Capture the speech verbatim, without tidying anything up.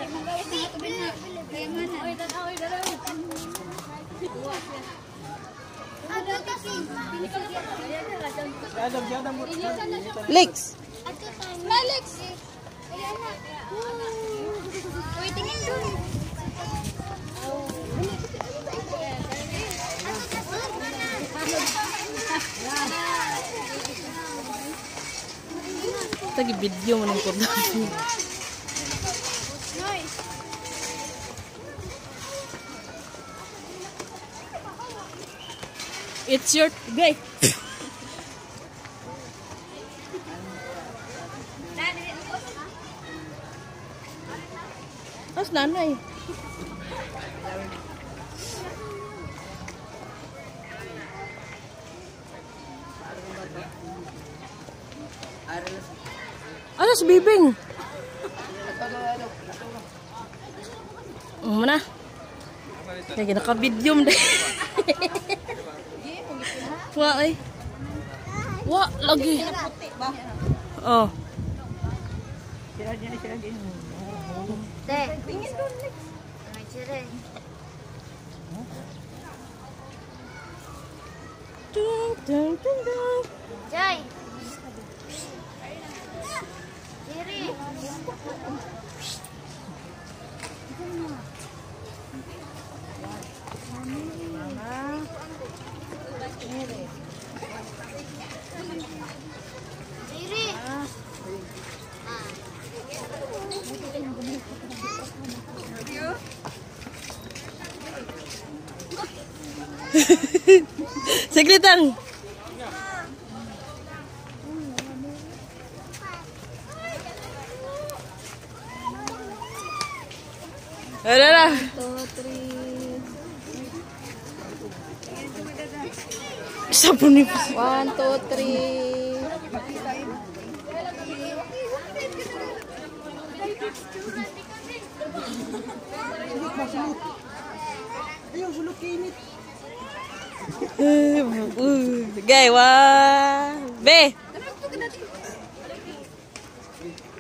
Lex. Lex. Uy, tingin dun. Lagi video mo ng production. It's your gay. As nanay. Ano si Bibing? Mana? Lagi naka-video mo deh. Wah, eh. Wah, lagi. Oh. Deh, pingin dun, Lex. Ay, cire. Dung, dung, dung, dung. Jai. Ciri. Ciri. Saglit lang. Ada lah. Sabun nih. One, two, three. Ayaw, sulok kinit. Gay, wah. Be.